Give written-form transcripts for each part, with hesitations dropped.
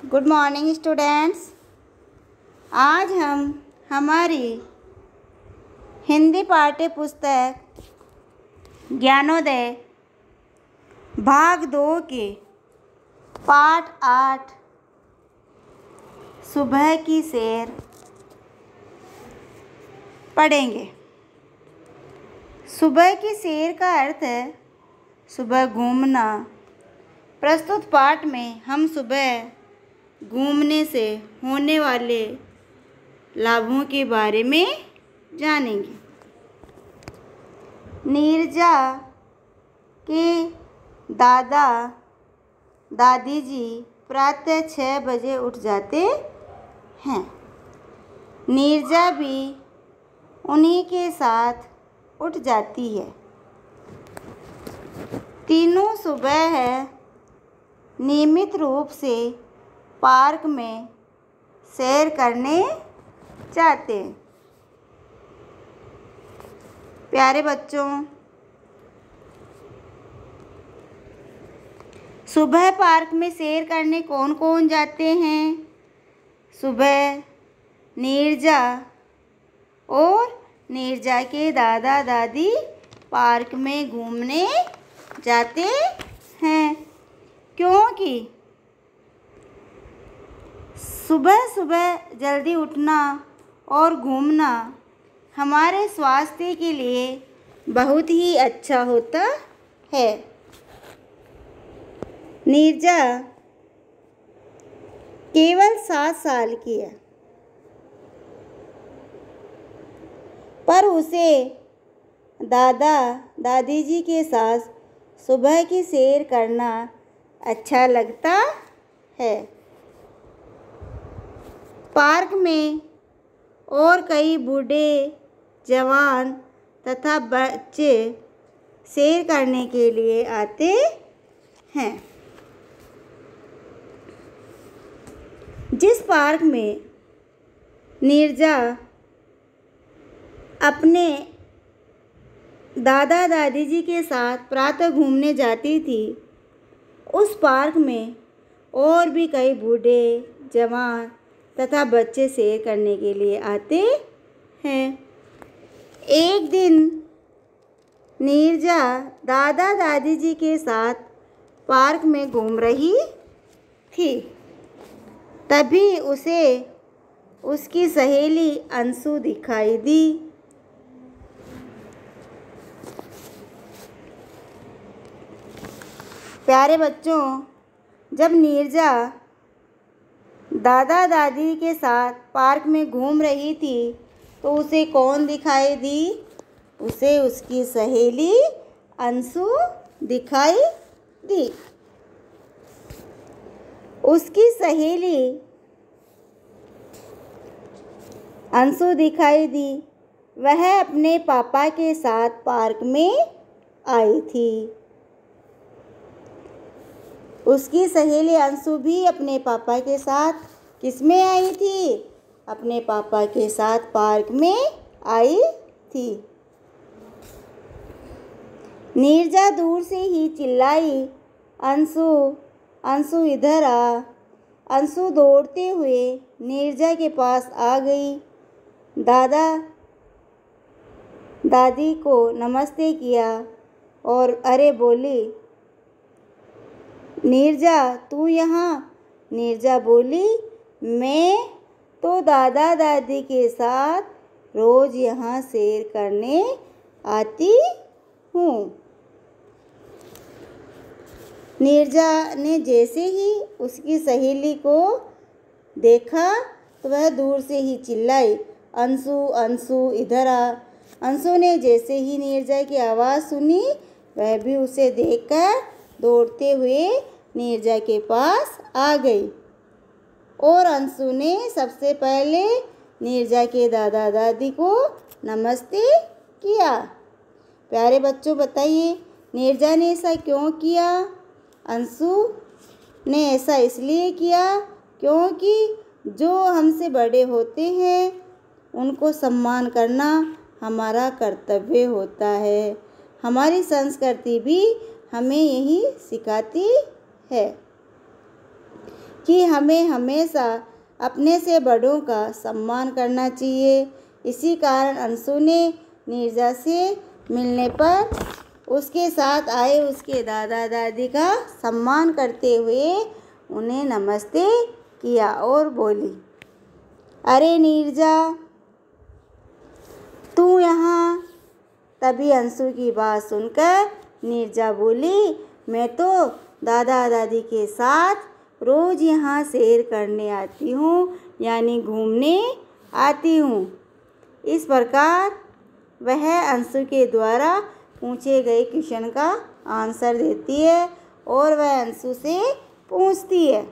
Good morning students. आज हम हमारी हिंदी पाठ्य पुस्तक ज्ञानोदय भाग 2 के पाठ 8 सुबह की सैर पढ़ेंगे। सुबह की सैर का अर्थ है सुबह घूमना। प्रस्तुत पाठ में हम सुबह घूमने से होने वाले लाभों के बारे में जानेंगे। नीरजा के दादा दादी जी प्रातः 6 बजे उठ जाते हैं। नीरजा भी उन्हीं के साथ उठ जाती है। तीनों सुबह नियमित रूप से पार्क में सैर करने जाते हैं। प्यारे बच्चों, सुबह पार्क में सैर करने कौन कौन जाते हैं? सुबह नीरजा और नीरजा के दादा दादी पार्क में घूमने जाते हैं, क्योंकि सुबह सुबह जल्दी उठना और घूमना हमारे स्वास्थ्य के लिए बहुत ही अच्छा होता है। नीरजा केवल 7 साल की है, पर उसे दादा दादी जी के साथ सुबह की सैर करना अच्छा लगता है। पार्क में और कई बूढ़े, जवान तथा बच्चे सैर करने के लिए आते हैं। जिस पार्क में नीरजा अपने दादा दादी जी के साथ प्रातः घूमने जाती थी, उस पार्क में और भी कई बूढ़े, जवान तथा बच्चे सैर करने के लिए आते हैं। एक दिन नीरजा दादा दादी जी के साथ पार्क में घूम रही थी। तभी उसे उसकी सहेली अंशु दिखाई दी। प्यारे बच्चों, जब नीरजा दादा दादी के साथ पार्क में घूम रही थी तो उसे कौन दिखाई दी? उसे उसकी सहेली अंशु दिखाई दी। उसकी सहेली अंशु दिखाई दी। वह अपने पापा के साथ पार्क में आई थी। उसकी सहेली अंशु भी अपने पापा के साथ किसमें आई थी? अपने पापा के साथ पार्क में आई थी। नीरजा दूर से ही चिल्लाई, अंशु, अंशु इधर आ। अंशु दौड़ते हुए नीरजा के पास आ गई। दादा दादी को नमस्ते किया और अरे बोली, नीरजा तू यहाँ? नीरजा बोली, मैं तो दादा दादी के साथ रोज़ यहाँ सैर करने आती हूँ। नीरजा ने जैसे ही उसकी सहेली को देखा तो वह दूर से ही चिल्लाई, अंशु, अंशु इधर आ। अंशु ने जैसे ही नीरजा की आवाज़ सुनी, वह भी उसे देखकर दौड़ते हुए नीरजा के पास आ गई और अंशु ने सबसे पहले नीरजा के दादा दादी को नमस्ते किया। प्यारे बच्चों, बताइए नीरजा ने ऐसा क्यों किया? अंशु ने ऐसा इसलिए किया क्योंकि जो हमसे बड़े होते हैं उनको सम्मान करना हमारा कर्तव्य होता है। हमारी संस्कृति भी हमें यही सिखाती है। कि हमें हमेशा अपने से बड़ों का सम्मान करना चाहिए। इसी कारण अंशु ने नीरजा से मिलने पर उसके साथ आए उसके दादा दादी का सम्मान करते हुए उन्हें नमस्ते किया और बोली, अरे नीरजा, तू यहाँ? तभी अंशु की बात सुनकर नीरजा बोली, मैं तो दादा दादी के साथ रोज़ यहाँ सैर करने आती हूँ, यानी घूमने आती हूँ। इस प्रकार वह अंशु के द्वारा पूछे गए क्वेश्चन का आंसर देती है और वह अंशु से पूछती है,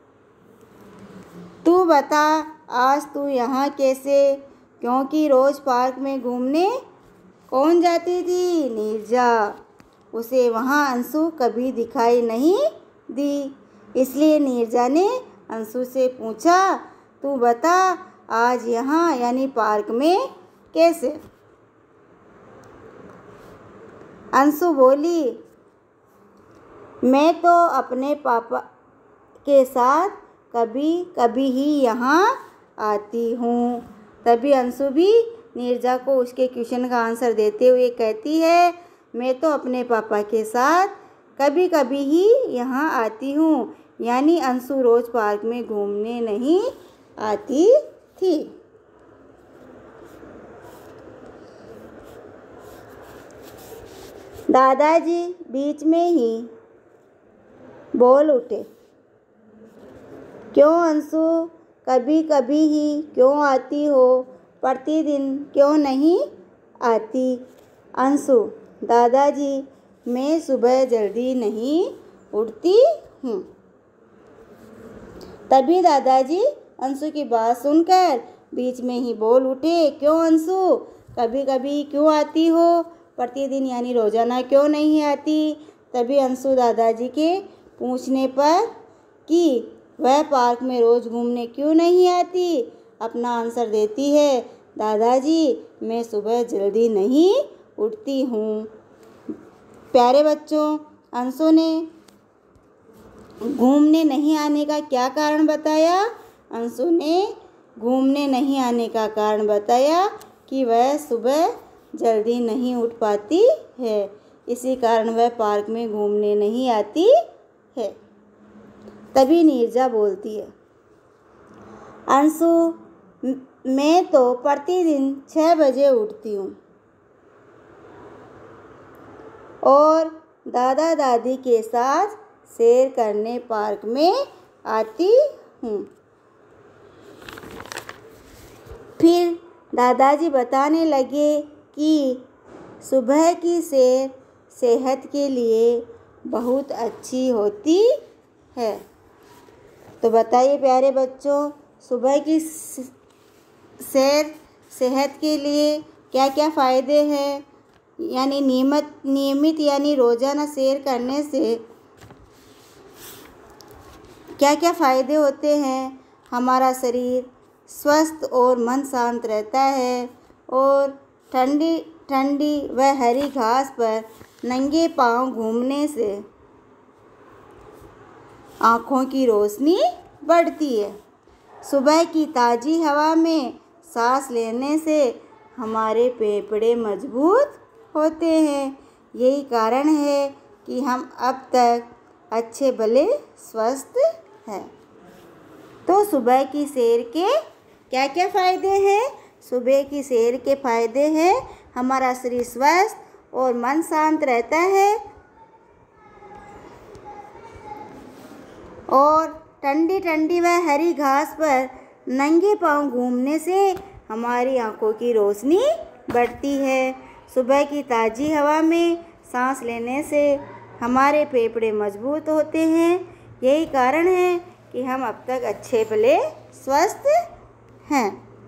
तू बता, आज तू यहाँ कैसे? क्योंकि रोज़ पार्क में घूमने कौन जाती थी? नीरजा। उसे वहाँ अंशु कभी दिखाई नहीं दी, इसलिए नीरजा ने अंशु से पूछा, तू बता, आज यहाँ यानी पार्क में कैसे? अंशु बोली, मैं तो अपने पापा के साथ कभी कभी ही यहाँ आती हूँ। तभी अंशु भी नीरजा को उसके क्वेश्चन का आंसर देते हुए कहती है, मैं तो अपने पापा के साथ कभी कभी ही यहाँ आती हूँ, यानी अंशु रोज़ पार्क में घूमने नहीं आती थी। दादाजी बीच में ही बोल उठे, क्यों अंशु, कभी कभी ही क्यों आती हो, प्रतिदिन क्यों नहीं आती? अंशु, दादाजी, मैं सुबह जल्दी नहीं उठती हूँ। तभी दादाजी अंशु की बात सुनकर बीच में ही बोल उठे, क्यों अंशु, कभी कभी क्यों आती हो, प्रतिदिन यानी रोज़ाना क्यों नहीं आती? तभी अंशु दादाजी के पूछने पर कि वह पार्क में रोज़ घूमने क्यों नहीं आती, अपना आंसर देती है, दादाजी, मैं सुबह जल्दी नहीं उठती हूँ। प्यारे बच्चों, अंशु ने घूमने नहीं आने का क्या कारण बताया? अंशु ने घूमने नहीं आने का कारण बताया कि वह सुबह जल्दी नहीं उठ पाती है, इसी कारण वह पार्क में घूमने नहीं आती है। तभी नीरजा बोलती है, अंशु, मैं तो प्रतिदिन 6 बजे उठती हूँ और दादा दादी के साथ सैर करने पार्क में आती हूँ। फिर दादाजी बताने लगे कि सुबह की सैर सेहत के लिए बहुत अच्छी होती है। तो बताइए प्यारे बच्चों, सुबह की सैर सेहत के लिए क्या क्या फ़ायदे हैं? यानी नियमित यानी रोज़ाना सैर करने से क्या क्या फ़ायदे होते हैं? हमारा शरीर स्वस्थ और मन शांत रहता है और ठंडी ठंडी व हरी घास पर नंगे पांव घूमने से आँखों की रोशनी बढ़ती है। सुबह की ताज़ी हवा में सांस लेने से हमारे फेफड़े मजबूत होते हैं। यही कारण है कि हम अब तक अच्छे भले स्वस्थ हैं। तो सुबह की सैर के क्या क्या फ़ायदे हैं? सुबह की सैर के फ़ायदे हैं, हमारा शरीर स्वस्थ और मन शांत रहता है और ठंडी ठंडी व हरी घास पर नंगे पांव घूमने से हमारी आँखों की रोशनी बढ़ती है। सुबह की ताज़ी हवा में सांस लेने से हमारे फेफड़े मजबूत होते हैं। यही कारण है कि हम अब तक अच्छे भले स्वस्थ हैं।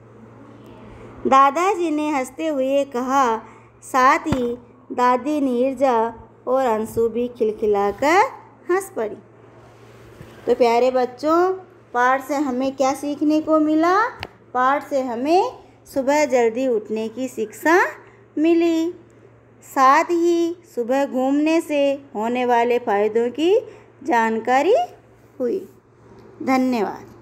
दादाजी ने हंसते हुए कहा, साथ ही दादी नीरजा और अंशु भी खिलखिलाकर हंस पड़ी। तो प्यारे बच्चों, पाठ से हमें क्या सीखने को मिला? पाठ से हमें सुबह जल्दी उठने की शिक्षा मिली, साथ ही सुबह घूमने से होने वाले फ़ायदों की जानकारी हुई। धन्यवाद।